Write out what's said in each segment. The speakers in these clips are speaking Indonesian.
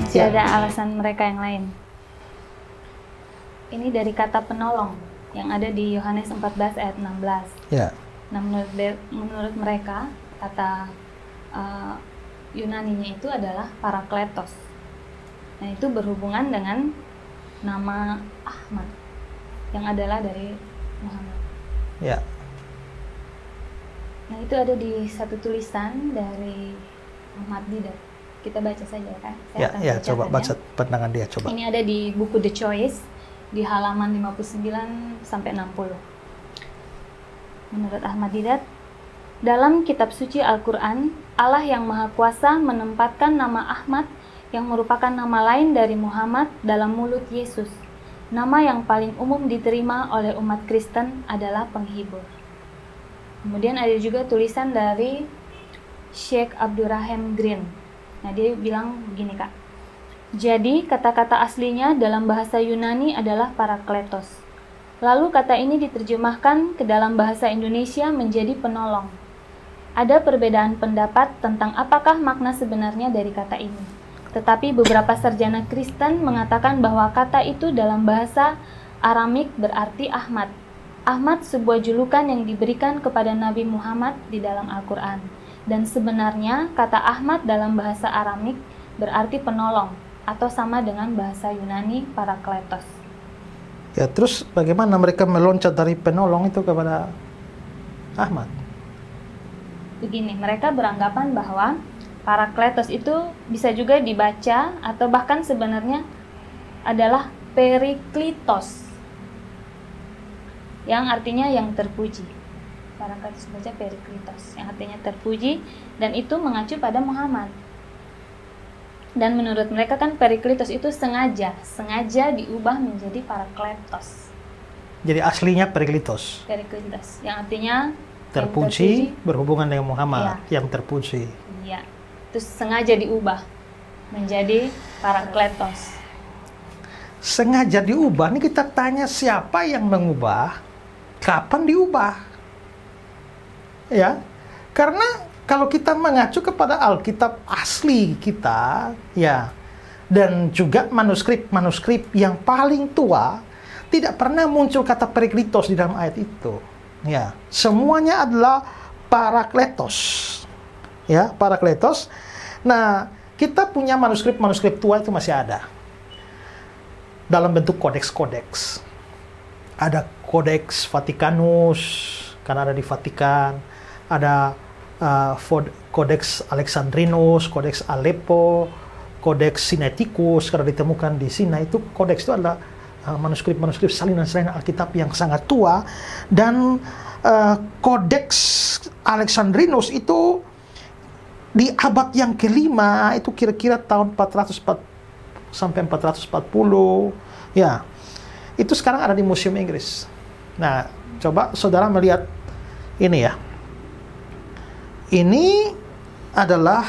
Masih ada alasan mereka yang lain. Ini dari kata penolong yang ada di Yohanes 14 ayat 16. Ya. Nah, menurut mereka kata Yunaninya itu adalah parakletos. Nah, itu berhubungan dengan nama Ahmad yang adalah dari Muhammad. Ya. Nah, itu ada di satu tulisan dari Ahmad Didat. Kita baca saja kan? Ya, coba baca pandangan dia, coba. Ini ada di buku The Choice di halaman 59 sampai 60. Menurut Ahmad Didat, dalam kitab suci Al-Quran, Allah yang Maha Kuasa menempatkan nama Ahmad yang merupakan nama lain dari Muhammad dalam mulut Yesus. Nama yang paling umum diterima oleh umat Kristen adalah penghibur. Kemudian ada juga tulisan dari Sheikh Abdurrahim Green. Nah, dia bilang begini, Kak. Jadi, kata-kata aslinya dalam bahasa Yunani adalah parakletos. Lalu kata ini diterjemahkan ke dalam bahasa Indonesia menjadi penolong. Ada perbedaan pendapat tentang apakah makna sebenarnya dari kata ini. Tetapi beberapa sarjana Kristen mengatakan bahwa kata itu dalam bahasa Aramik berarti Ahmad. Ahmad sebuah julukan yang diberikan kepada Nabi Muhammad di dalam Al-Quran. Dan sebenarnya kata Ahmad dalam bahasa Aramik berarti penolong atau sama dengan bahasa Yunani parakletos. Ya, terus bagaimana mereka meloncat dari penolong itu kepada Ahmad? Begini, mereka beranggapan bahwa parakletos itu bisa juga dibaca atau bahkan sebenarnya adalah periklitos, yang artinya yang terpuji. Parakletos baca periklitos, yang artinya terpuji, dan itu mengacu pada Muhammad. Dan menurut mereka kan periklitos itu sengaja diubah menjadi parakletos. Jadi aslinya periklitos. Periklitos, yang artinya terpuji, berhubungan dengan Muhammad, ya. Yang terpuji. Iya. Terus sengaja diubah menjadi parakletos. Sengaja diubah, ini kita tanya siapa yang mengubah, kapan diubah. Ya, karena kalau kita mengacu kepada Alkitab asli kita, ya, dan juga manuskrip yang paling tua, tidak pernah muncul kata periklitos di dalam ayat itu. Ya, semuanya adalah parakletos. Ya, parakletos. Nah, kita punya manuskrip tua itu masih ada. Dalam bentuk kodeks-kodeks. Ada Kodeks Vatikanus, karena ada di Vatikan. Ada Kodeks Alexandrinus, Kodeks Aleppo, Kodeks Sinaiticus, karena ditemukan di Sinai. Itu kodeks itu adalah manuskrip salinan-salinan Alkitab yang sangat tua. Dan Kodeks Alexandrinus itu di abad yang kelima, itu kira-kira tahun 440 sampai 440. Ya, itu sekarang ada di Museum Inggris. Nah, coba saudara melihat ini ya. Ini adalah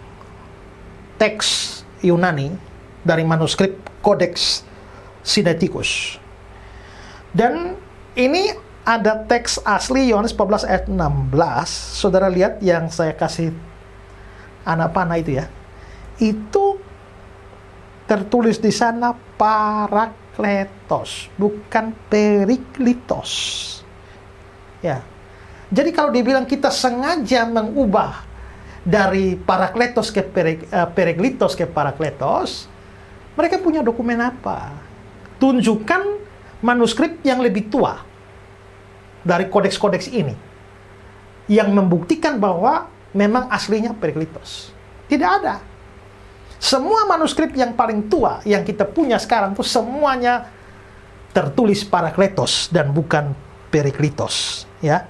teks Yunani dari manuskrip Kodeks Sinaiticus. Dan ini ada teks asli Yohanes 14 ayat 16. Saudara lihat yang saya kasih anak panah itu ya. Itu tertulis di sana parakletos, bukan periklitos. Ya. Jadi kalau dibilang kita sengaja mengubah dari parakletos ke periklitos ke parakletos, mereka punya dokumen apa? Tunjukkan manuskrip yang lebih tua dari kodeks-kodeks ini yang membuktikan bahwa memang aslinya periklitos. Tidak ada. Semua manuskrip yang paling tua yang kita punya sekarang itu semuanya tertulis parakletos dan bukan periklitos, ya.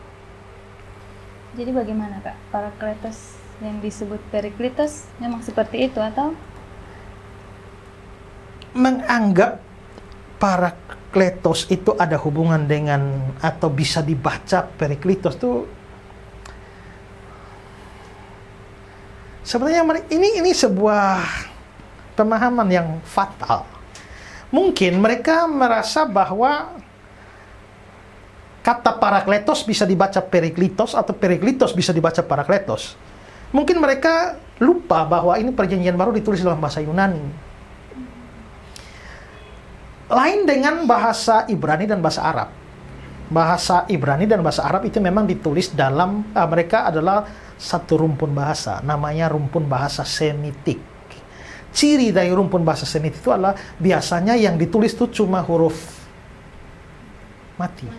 Jadi bagaimana, Kak? Parakletos yang disebut periklitos memang seperti itu atau menganggap parakletos itu ada hubungan dengan atau bisa dibaca periklitos itu sebenarnya ini sebuah pemahaman yang fatal. Mungkin mereka merasa bahwa kata parakletos bisa dibaca periklitos atau periklitos bisa dibaca parakletos. Mungkin mereka lupa bahwa ini perjanjian baru ditulis dalam bahasa Yunani. Lain dengan bahasa Ibrani dan bahasa Arab. Bahasa Ibrani dan bahasa Arab itu memang ditulis dalam, mereka adalah satu rumpun bahasa, namanya rumpun bahasa Semitik. Ciri dari rumpun bahasa Semitik itu adalah biasanya yang ditulis itu cuma huruf mati.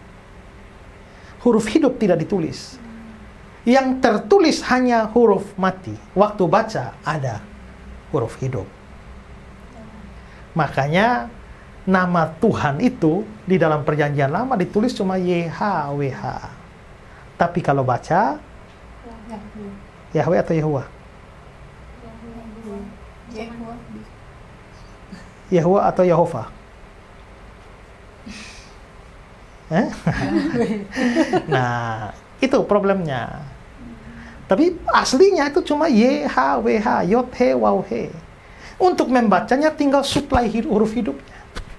Huruf hidup tidak ditulis. Yang tertulis hanya huruf mati. Waktu baca ada huruf hidup. Makanya nama Tuhan itu di dalam perjanjian lama ditulis cuma YHWH. Tapi kalau baca Yahweh atau Yehuwa? Yehuwa atau Yehova? Nah, itu problemnya. Tapi aslinya itu cuma YHWH, Yod He Waw He. Untuk membacanya tinggal suplai huruf hidupnya.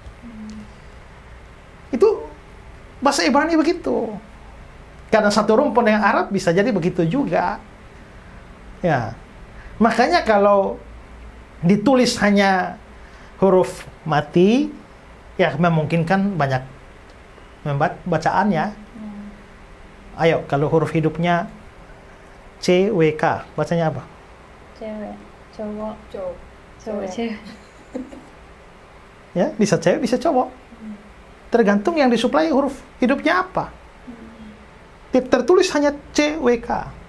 Itu bahasa Ibrani begitu. Karena satu rumpun dengan Arab bisa jadi begitu juga. Ya. Makanya kalau ditulis hanya huruf mati, ya memungkinkan banyak bacaannya. Ayo, kalau huruf hidupnya CWK, bacanya apa? Cewek, cowok, cowok, cewek. Ya, bisa cewek, bisa cowok. Tergantung yang disuplai huruf hidupnya apa. Tertulis hanya CWK.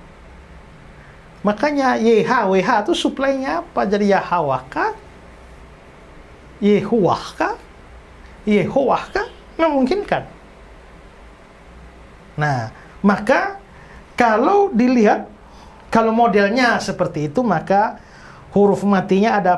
Makanya YHWH itu suplainya apa? Jadi Yahawaka, Yehuwahka, Yehuwahka, memungkinkan. Nah, maka kalau dilihat, kalau modelnya seperti itu, maka huruf matinya ada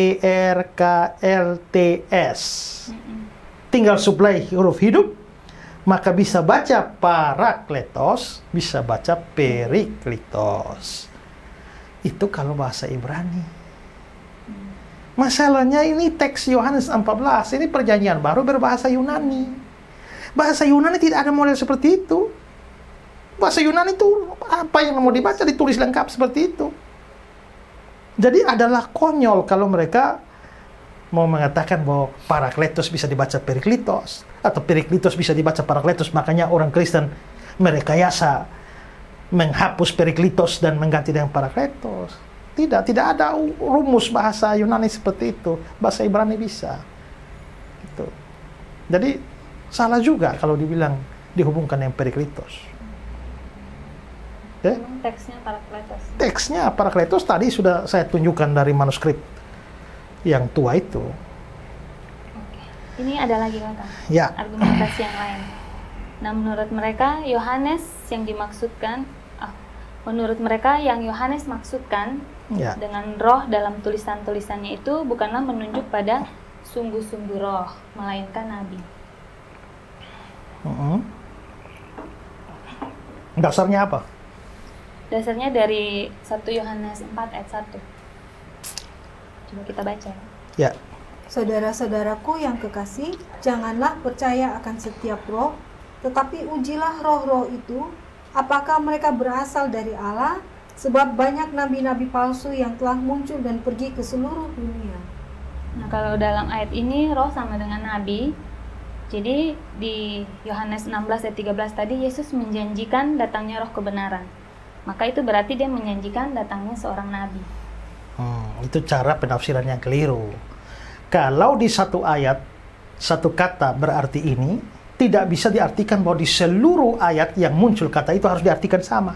PRKLTS. Tinggal suplai huruf hidup, maka bisa baca Parakletos, bisa baca Periklitos. Itu kalau bahasa Ibrani. Masalahnya ini teks Yohanes 14, ini perjanjian baru berbahasa Yunani. Bahasa Yunani tidak ada model seperti itu. Bahasa Yunani itu apa yang mau dibaca ditulis lengkap seperti itu. Jadi adalah konyol kalau mereka mau mengatakan bahwa Parakletos bisa dibaca Periklitos atau Periklitos bisa dibaca Parakletos. Makanya orang Kristen merekayasa menghapus Periklitos dan mengganti dengan Parakletos. Tidak ada rumus bahasa Yunani seperti itu. Bahasa Ibrani bisa. Gitu. Jadi salah juga kalau dibilang dihubungkan dengan Periklitos. Teksnya Parakletos. Teksnya Parakletos tadi sudah saya tunjukkan dari manuskrip yang tua itu. Oke. Ini ada lagi Kakak. Ya. Argumentasi yang lain. Nah, menurut mereka Yohanes yang Yohanes maksudkan Ya. dengan roh dalam tulisan-tulisannya itu bukanlah menunjuk pada sungguh-sungguh roh, melainkan nabi. Dasarnya apa? Dasarnya dari 1 Yohanes 4 ayat 1. Coba kita baca. Ya. Saudara-saudaraku yang kekasih, janganlah percaya akan setiap roh, tetapi ujilah roh-roh itu, apakah mereka berasal dari Allah, sebab banyak nabi-nabi palsu yang telah muncul dan pergi ke seluruh dunia. Nah, kalau dalam ayat ini roh sama dengan nabi. Jadi di Yohanes 16 ayat 13 tadi Yesus menjanjikan datangnya roh kebenaran. Maka itu berarti dia menjanjikan datangnya seorang nabi. Itu cara penafsiran yang keliru. Kalau di satu ayat, satu kata berarti ini, tidak bisa diartikan bahwa di seluruh ayat yang muncul kata itu harus diartikan sama.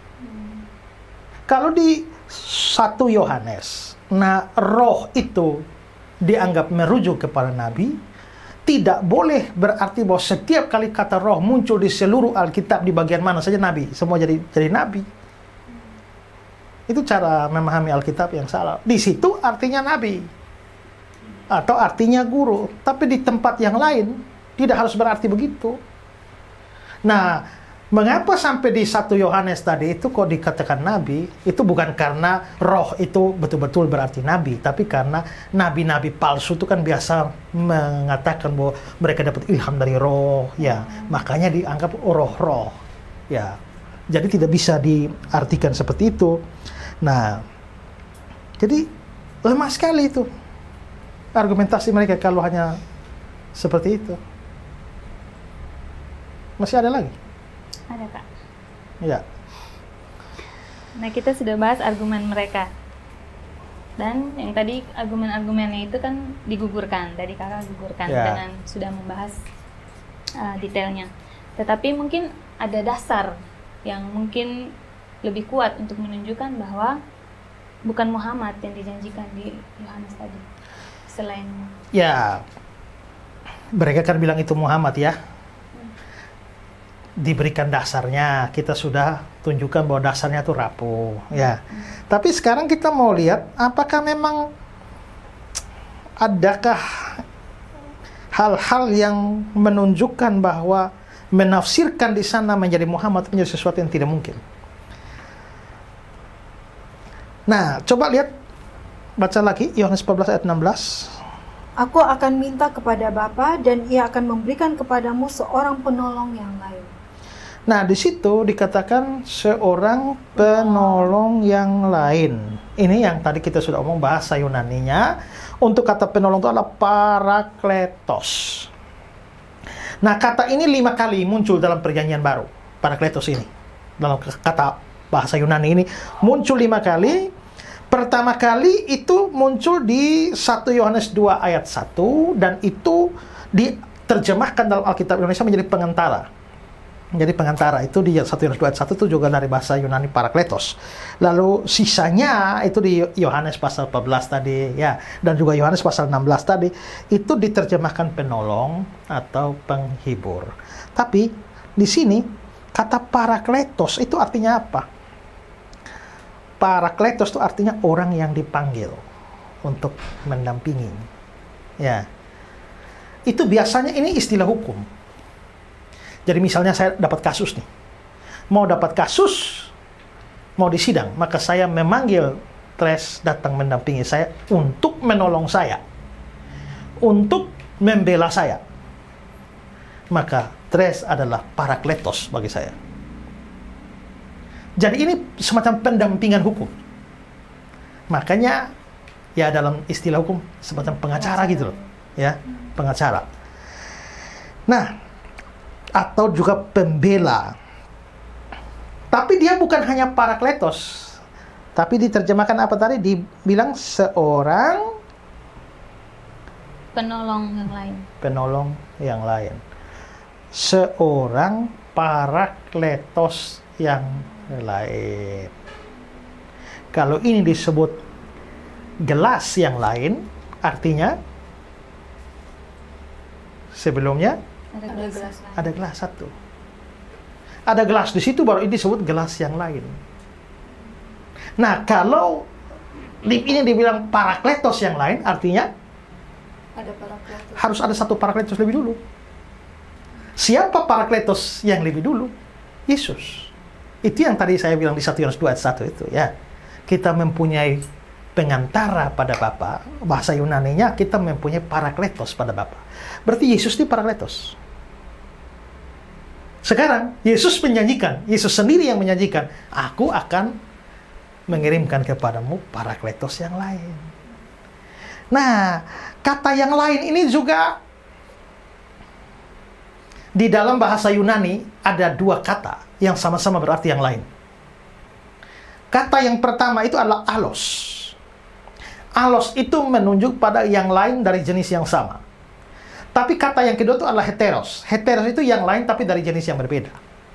Kalau di 1 Yohanes, roh itu dianggap merujuk kepada nabi, tidak boleh berarti bahwa setiap kali kata roh muncul di seluruh Alkitab di bagian mana saja nabi, semua jadi nabi. Itu cara memahami Alkitab yang salah. Di situ artinya nabi atau artinya guru, tapi di tempat yang lain tidak harus berarti begitu. Nah, mengapa sampai di 1 Yohanes tadi itu kok dikatakan nabi? Itu bukan karena roh itu betul-betul berarti nabi, tapi karena nabi-nabi palsu itu kan biasa mengatakan bahwa mereka dapat ilham dari roh, ya. Makanya dianggap roh-roh, ya. Jadi tidak bisa diartikan seperti itu. Nah, Jadi lemah sekali itu argumentasi mereka kalau hanya seperti itu. Masih ada lagi? Ada, Kak. Ya. Nah, kita sudah bahas argumen mereka. Dan yang tadi argumen-argumennya itu kan digugurkan, tadi Kakak gugurkan dengan sudah membahas detailnya. Tetapi mungkin ada dasar yang mungkin lebih kuat untuk menunjukkan bahwa bukan Muhammad yang dijanjikan di Yohanes tadi. Selain ya, mereka kan bilang itu Muhammad ya. Diberikan dasarnya, kita sudah tunjukkan bahwa dasarnya itu rapuh ya. Tapi sekarang kita mau lihat apakah memang adakah hal-hal yang menunjukkan bahwa menafsirkan di sana menjadi Muhammad menjadi sesuatu yang tidak mungkin. Nah, coba lihat, baca lagi Yohanes 14 ayat 16. Aku akan minta kepada Bapa dan Ia akan memberikan kepadamu seorang penolong yang lain. Nah, di situ dikatakan seorang penolong yang lain. Ini yang tadi kita sudah omong bahasa Yunaninya. Untuk kata penolong itu adalah parakletos. Nah, kata ini 5 kali muncul dalam Perjanjian Baru. Parakletos ini. Dalam kata bahasa Yunani ini muncul 5 kali. Pertama kali itu muncul di 1 Yohanes 2 ayat 1. Dan itu diterjemahkan dalam Alkitab Indonesia menjadi pengantara. Jadi pengantara itu di 1 Yohanes 2 ayat 1 itu juga dari bahasa Yunani parakletos. Lalu sisanya itu di Yohanes pasal 14 tadi ya, dan juga Yohanes pasal 16 tadi itu diterjemahkan penolong atau penghibur. Tapi di sini kata parakletos itu artinya apa? Parakletos itu artinya orang yang dipanggil untuk mendampingi. Ya. Itu biasanya ini istilah hukum. Jadi misalnya saya dapat kasus nih, mau dapat kasus, mau disidang, maka saya memanggil Tres datang mendampingi saya untuk menolong saya, untuk membela saya. Maka Tres adalah parakletos bagi saya. Jadi ini semacam pendampingan hukum. Makanya ya dalam istilah hukum semacam pengacara gitu loh, ya, pengacara. Nah, atau juga pembela. Tapi dia bukan hanya parakletos. Tapi diterjemahkan apa tadi? Dibilang seorang penolong yang lain. Penolong yang lain. Seorang parakletos yang lain. Kalau ini disebut gelas yang lain, artinya sebelumnya ada gelas satu. Ada gelas di situ baru ini disebut gelas yang lain. Nah, kalau ini dibilang parakletos yang lain, artinya Ada parakletos. harus ada satu parakletos lebih dulu. Siapa parakletos yang lebih dulu? Yesus. Itu yang tadi saya bilang di 1 Yohanes 2 ayat 1 itu ya. Kita mempunyai pengantara pada Bapa. Bahasa Yunaninya kita mempunyai parakletos pada Bapa. Berarti Yesus itu parakletos. Sekarang Yesus menjanjikan, Yesus sendiri yang menjanjikan, aku akan mengirimkan kepadamu parakletos yang lain. Nah, kata yang lain ini juga di dalam bahasa Yunani ada 2 kata yang sama-sama berarti yang lain. Kata yang pertama itu adalah alos. Alos itu menunjuk pada yang lain dari jenis yang sama. Tapi kata yang kedua itu adalah heteros. Heteros itu yang lain tapi dari jenis yang berbeda.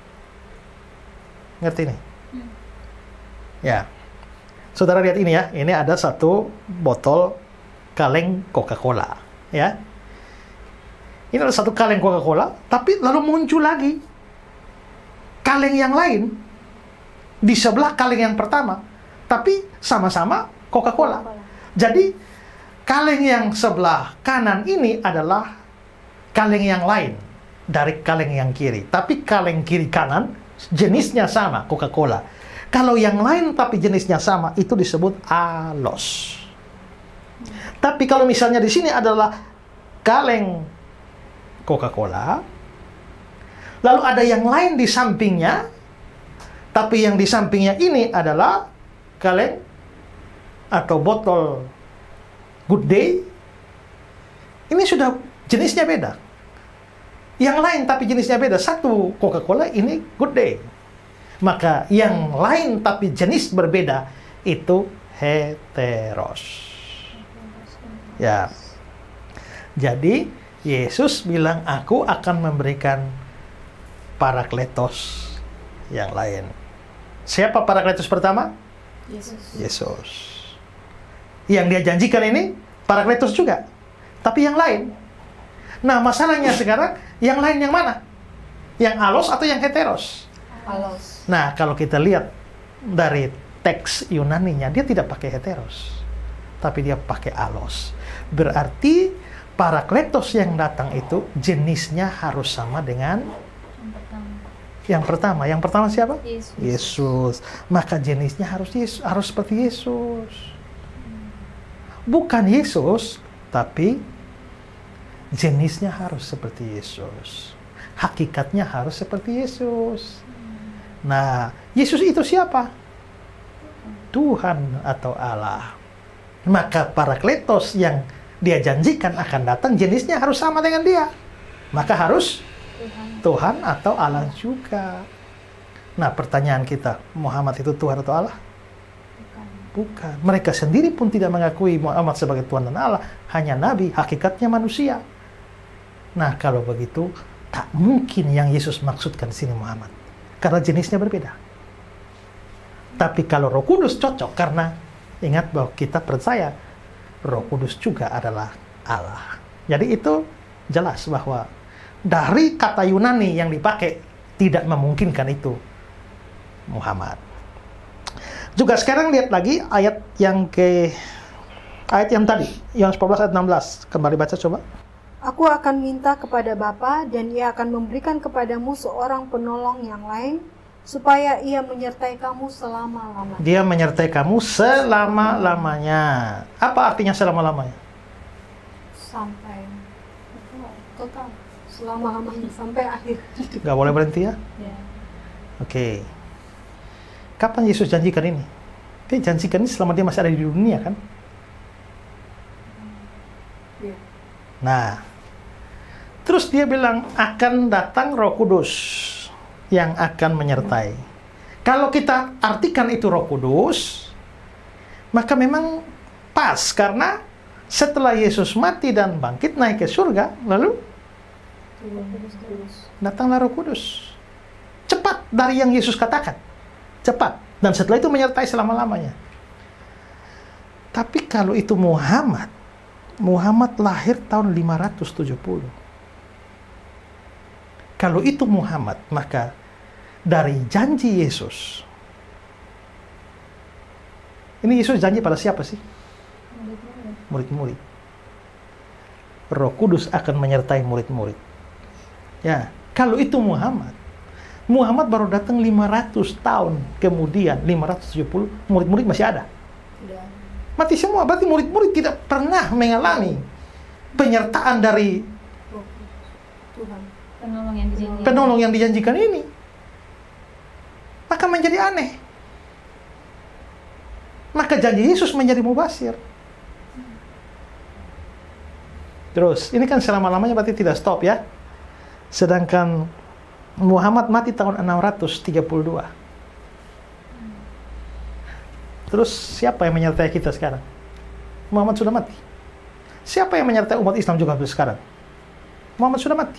Ngerti nih? Ya. Saudara lihat ini ya. Ini ada satu botol kaleng Coca-Cola. Ya. Ini ada satu kaleng Coca-Cola. Tapi lalu muncul lagi kaleng yang lain di sebelah kaleng yang pertama. Tapi sama-sama Coca-Cola. Jadi kaleng yang sebelah kanan ini adalah kaleng yang lain dari kaleng yang kiri. Tapi kaleng kiri kanan jenisnya sama, Coca-Cola. Kalau yang lain tapi jenisnya sama, itu disebut alos. Tapi kalau misalnya di sini adalah kaleng Coca-Cola, lalu ada yang lain di sampingnya, tapi yang di sampingnya ini adalah kaleng atau botol Good Day, ini sudah jenisnya beda. Yang lain tapi jenisnya beda. Satu Coca-Cola, ini Good Day. Maka yang lain tapi jenis berbeda itu heteros. Ya. Jadi Yesus bilang, aku akan memberikan Parakletos yang lain. Siapa Parakletos pertama? Yesus. Yang dia janjikan ini Parakletos juga, tapi yang lain. Nah, masalahnya sekarang yang lain yang mana? Yang alos atau yang heteros? Alos. Nah, kalau kita lihat dari teks Yunaninya, dia tidak pakai heteros, tapi dia pakai alos. Berarti Parakletos yang datang itu jenisnya harus sama dengan yang pertama. Yang pertama siapa? Yesus. Maka jenisnya harus seperti Yesus. Bukan Yesus, tapi jenisnya harus seperti Yesus. Hakikatnya harus seperti Yesus. Nah, Yesus itu siapa? Tuhan atau Allah. Maka Parakletos yang dia janjikan akan datang, jenisnya harus sama dengan dia. Maka harus Tuhan atau Allah juga. Nah, pertanyaan kita, Muhammad itu Tuhan atau Allah? Bukan. Mereka sendiri pun tidak mengakui Muhammad sebagai Tuhan dan Allah. Hanya Nabi, hakikatnya manusia. Nah, kalau begitu, tak mungkin yang Yesus maksudkan di sini Muhammad. Karena jenisnya berbeda. Tapi kalau Roh Kudus cocok, karena ingat bahwa kita percaya Roh Kudus juga adalah Allah. Jadi itu jelas bahwa dari kata Yunani yang dipakai tidak memungkinkan itu Muhammad. Juga sekarang lihat lagi ayat yang tadi, Yohanes 14 ayat 16. Kembali baca coba. Aku akan minta kepada Bapa dan Ia akan memberikan kepadamu seorang penolong yang lain, supaya Ia menyertai kamu selama-lamanya. Dia menyertai kamu selama-lamanya. Apa artinya selama-lamanya? Sampai total. Selama-lamanya, sampai akhir. Gak boleh berhenti ya? Oke. Kapan Yesus janjikan ini? Dia janjikan ini selama dia masih ada di dunia kan? Ya. Nah, terus dia bilang akan datang Roh Kudus yang akan menyertai. Kalau kita artikan itu Roh Kudus, maka memang pas, karena setelah Yesus mati dan bangkit naik ke surga, lalu datanglah Roh Kudus. Cepat dari yang Yesus katakan. Cepat. Dan setelah itu menyertai selama-lamanya. Tapi kalau itu Muhammad lahir tahun 570. Kalau itu Muhammad, maka dari janji Yesus. Ini Yesus janji pada siapa sih? Murid-murid. Roh Kudus akan menyertai murid-murid. Ya, kalau itu Muhammad baru datang 500 tahun kemudian, 570, murid-murid masih ada. Mati semua, berarti murid-murid tidak pernah mengalami penyertaan dari Tuhan. Penolong yang dijanjikan. penolong yang dijanjikan ini. Maka menjadi aneh. Maka janji Yesus menjadi mubasir. Terus, ini kan selama-lamanya berarti tidak stop ya. Sedangkan Muhammad mati tahun 632. Terus siapa yang menyertai kita sekarang? Muhammad sudah mati. Siapa yang menyertai umat Islam juga sekarang? Muhammad sudah mati.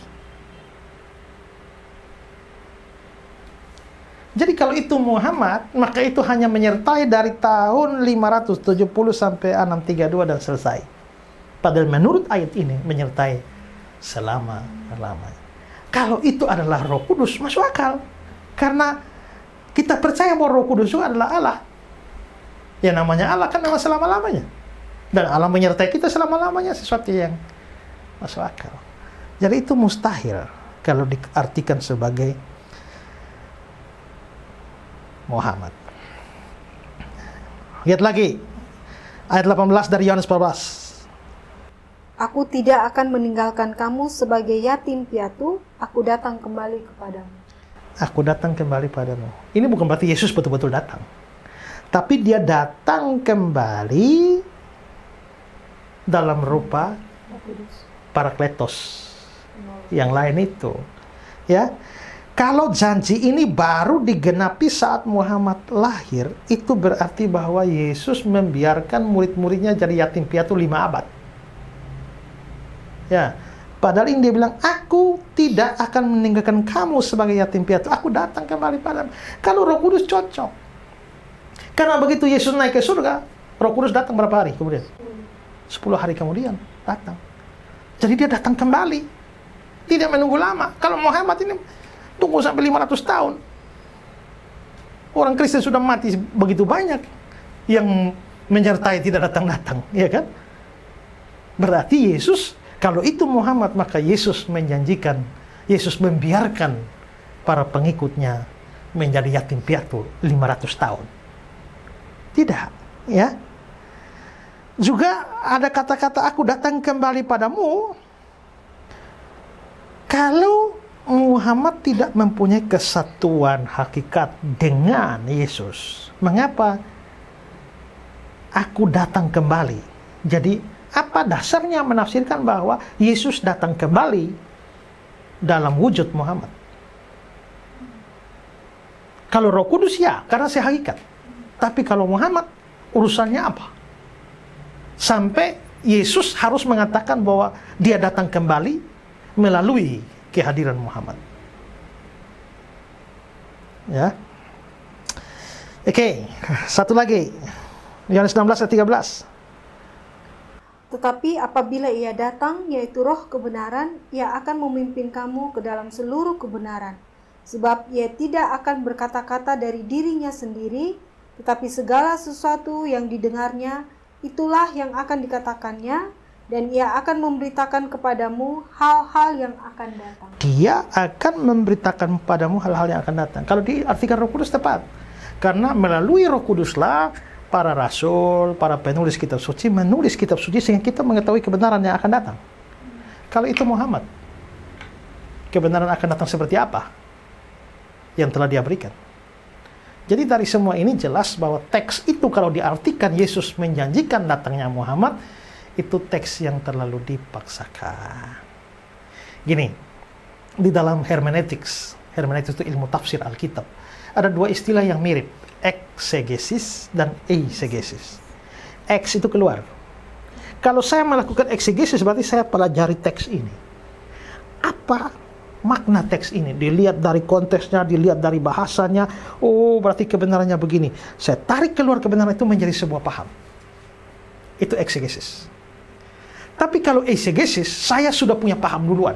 Jadi kalau itu Muhammad, maka itu hanya menyertai dari tahun 570 sampai 632 dan selesai. Padahal menurut ayat ini menyertai selama-lamanya. Kalau itu adalah Roh Kudus, masuk akal. Karena kita percaya bahwa Roh Kudus itu adalah Allah. Ya namanya Allah kan nama selama-lamanya. Dan Allah menyertai kita selama-lamanya, sesuatu yang masuk akal. Jadi itu mustahil kalau diartikan sebagai Muhammad. Lihat lagi. Ayat 18 dari Yohanes 14. Aku tidak akan meninggalkan kamu sebagai yatim piatu, aku datang kembali kepadamu. Aku datang kembali padamu. Ini bukan berarti Yesus betul-betul datang. Tapi dia datang kembali dalam rupa Parakletos yang lain itu. Ya. Kalau janji ini baru digenapi saat Muhammad lahir, itu berarti bahwa Yesus membiarkan murid-muridnya jadi yatim piatu 5 abad. Ya, padahal ini dia bilang, aku tidak akan meninggalkan kamu sebagai yatim piatu. Aku datang kembali padamu. Kalau Roh Kudus cocok. Karena begitu Yesus naik ke surga, Roh Kudus datang berapa hari kemudian? 10 hari kemudian datang. Jadi dia datang kembali. Tidak menunggu lama. Kalau Muhammad ini tunggu sampai 500 tahun. Orang Kristen sudah mati begitu banyak yang menyertai tidak datang-datang, ya kan? Berarti Yesus, kalau itu Muhammad, maka Yesus menjanjikan, Yesus membiarkan para pengikutnya menjadi yatim piatu 500 tahun. Tidak, ya. Juga ada kata-kata aku datang kembali padamu. Kalau Muhammad tidak mempunyai kesatuan hakikat dengan Yesus, mengapa aku datang kembali? Jadi apa dasarnya menafsirkan bahwa Yesus datang kembali dalam wujud Muhammad? Kalau Roh Kudus ya, karena saya hakikat. Tapi kalau Muhammad, urusannya apa? Sampai Yesus harus mengatakan bahwa dia datang kembali melalui kehadiran Muhammad. Ya. Oke, satu lagi. Yohanes 16 ayat 13. Tetapi apabila ia datang, yaitu Roh kebenaran, ia akan memimpin kamu ke dalam seluruh kebenaran. Sebab ia tidak akan berkata-kata dari dirinya sendiri, tetapi segala sesuatu yang didengarnya, itulah yang akan dikatakannya, dan ia akan memberitakan kepadamu hal-hal yang akan datang. Dia akan memberitakan kepadamu hal-hal yang akan datang. Kalau diartikan Roh Kudus tepat. Karena melalui Roh Kuduslah para rasul, para penulis kitab suci menulis kitab suci sehingga kita mengetahui kebenaran yang akan datang. Kalau itu Muhammad, kebenaran akan datang seperti apa yang telah dia berikan. Jadi dari semua ini jelas bahwa teks itu kalau diartikan Yesus menjanjikan datangnya Muhammad, itu teks yang terlalu dipaksakan. Gini, di dalam hermeneutics itu ilmu tafsir Alkitab, ada 2 istilah yang mirip, eksegesis dan eisegesis. Eks itu keluar. Kalau saya melakukan eksegesis, berarti saya pelajari teks ini. Apa makna teks ini? Dilihat dari konteksnya, dilihat dari bahasanya, oh berarti kebenarannya begini. Saya tarik keluar kebenaran itu menjadi sebuah paham. Itu eksegesis. Tapi kalau eisegesis, saya sudah punya paham duluan.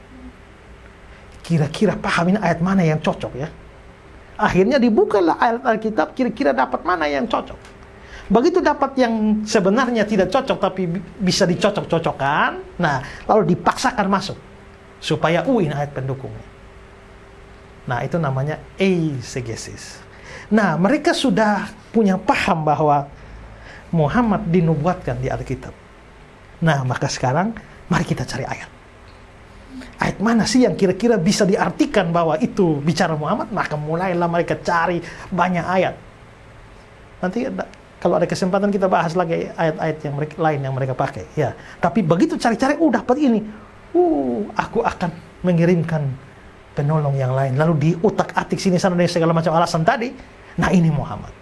Kira-kira paham ini ayat mana yang cocok ya? Akhirnya dibukalah ayat Alkitab, kira-kira dapat mana yang cocok. Begitu dapat yang sebenarnya tidak cocok, tapi bisa dicocok-cocokkan, nah lalu dipaksakan masuk. Supaya ini ayat pendukungnya. Nah itu namanya eisegesis. Nah mereka sudah punya paham bahwa Muhammad dinubuatkan di Alkitab. Nah, maka sekarang mari kita cari ayat. Ayat mana sih yang kira-kira bisa diartikan bahwa itu bicara Muhammad? Maka mulailah mereka cari banyak ayat. Nanti kalau ada kesempatan kita bahas lagi ayat-ayat yang lain yang mereka pakai. Ya, tapi begitu cari-cari, dapat ini. Aku akan mengirimkan penolong yang lain. Lalu diutak-atik sini sana dengan segala macam alasan tadi. Nah, ini Muhammad.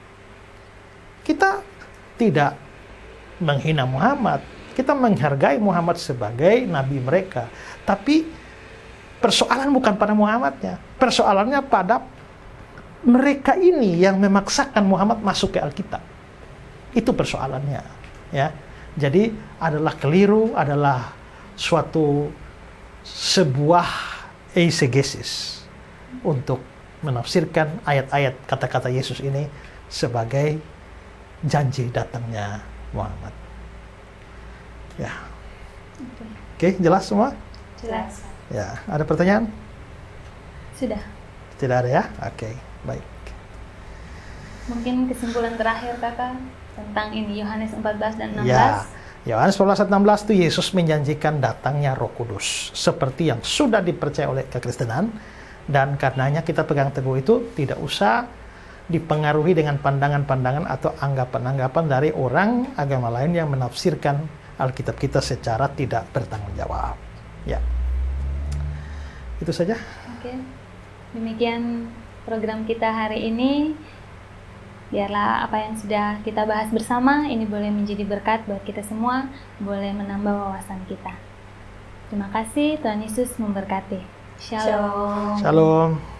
Kita tidak menghina Muhammad. Kita menghargai Muhammad sebagai nabi mereka. Tapi persoalan bukan pada Muhammadnya. Persoalannya pada mereka ini yang memaksakan Muhammad masuk ke Alkitab. Itu persoalannya. Ya. Jadi adalah keliru, adalah suatu sebuah eisegesis untuk menafsirkan ayat-ayat kata-kata Yesus ini sebagai janji datangnya Muhammad. Ya. Oke, jelas semua? Jelas. Ya, ada pertanyaan? Sudah. Tidak ada ya? Oke, baik. Mungkin kesimpulan terakhir Kakak tentang ini Yohanes 14 dan 16. Ya, Yohanes 14 dan 16 itu Yesus menjanjikan datangnya Roh Kudus seperti yang sudah dipercaya oleh kekristenan, dan karenanya kita pegang teguh itu, tidak usah dipengaruhi dengan pandangan-pandangan atau anggapan-anggapan dari orang agama lain yang menafsirkan Alkitab kita secara tidak bertanggung jawab. Ya, itu saja. Oke, demikian program kita hari ini. Biarlah apa yang sudah kita bahas bersama ini boleh menjadi berkat buat kita semua, boleh menambah wawasan kita. Terima kasih, Tuhan Yesus memberkati. Shalom. Shalom.